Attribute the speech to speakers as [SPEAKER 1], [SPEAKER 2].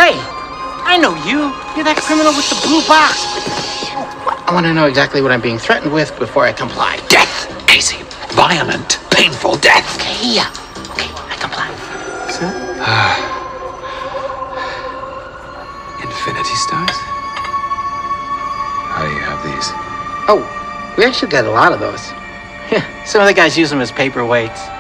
[SPEAKER 1] Hey, I know you. You're that criminal with the blue box. I want to know exactly what I'm being threatened with before I comply.
[SPEAKER 2] Death, Casey. Violent, painful death.
[SPEAKER 1] Okay, I comply.
[SPEAKER 2] Sir? Infinity Stones? How do you have these?
[SPEAKER 1] Oh, we actually got a lot of those. Yeah, some of the guys use them as paperweights.